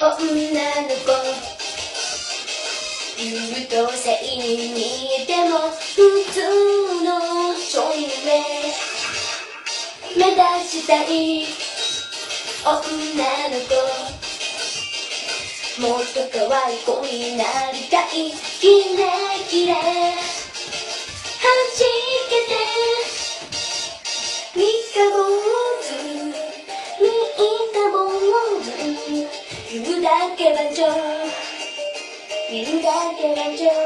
女の子優等生に見えても普通の少年目指したい女の子もっと可愛い子になりたいキレキレ弾けて三日坊主言うだけ番長言うだけ番長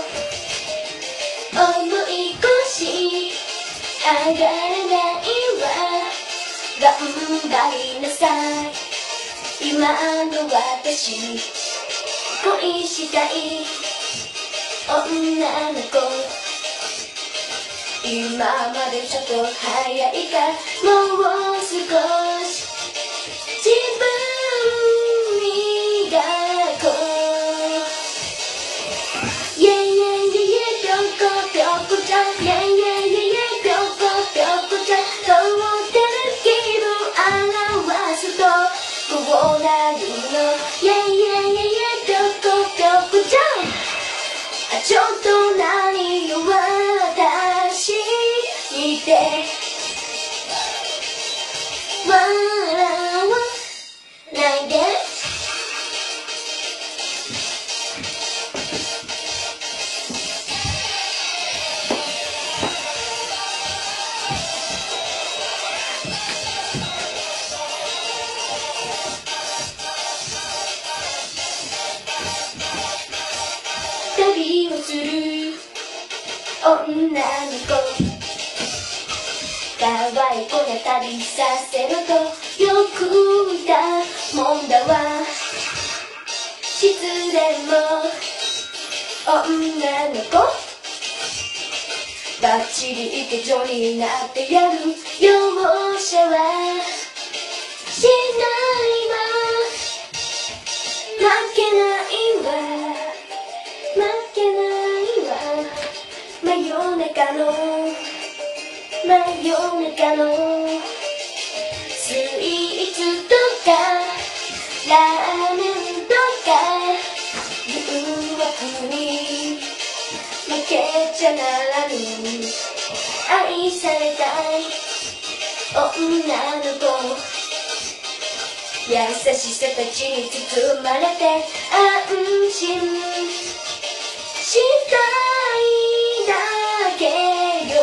思い越し上がらないわ頑張りなさい今の私恋したい女の子今までちょっと早いかもう少し自分磨こう Yeah yeah yeah yeah ぴょこぴょこちゃん Yeah yeah yeah yeah ぴょこぴょこちゃん通ってる気分表すとこうなるの Yeah yeah yeah yeah ぴょこぴょこちゃんちょっと何を私見て笑わないで旅をする女の子可愛い子に旅させるとよくいたもんだわ失恋も女の子バッチリイケ女になってやる容赦はしないわ負けないわ負けないわ真夜中のスイーツとかラーメンとか誘惑に負けちゃならぬ愛されたい女の子優しさたちに包まれて安心したいだけよ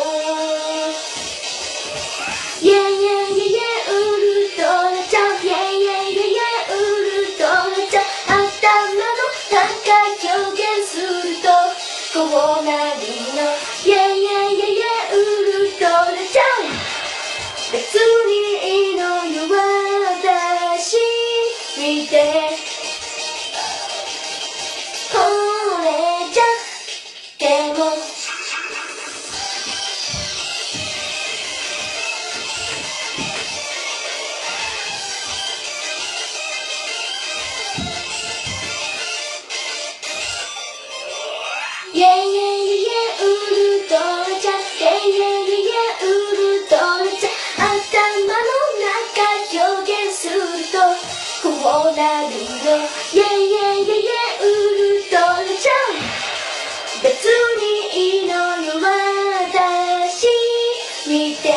Yeah yeah yeah yeah ウルトラちゃん Yeah yeah yeah yeah ウルトラちゃん頭の中表現するとこうなるの Yeah yeah yeah yeah ウルトラちゃん別にいいのよ私見てこれじゃでもYeah yeah yeah yeah ウルトラちゃん Yeah yeah yeah yeah ウルトラちゃん頭の中表現するとこうなるの Yeah yeah yeah yeah ウルトラちゃん別にいいのよ私見て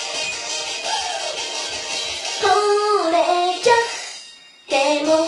これじゃでも